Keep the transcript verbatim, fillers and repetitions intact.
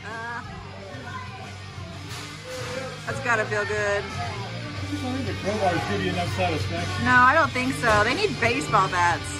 Uh, that's gotta feel good. I don't think the crowbars give you enough satisfaction. No, I don't think so. They need baseball bats.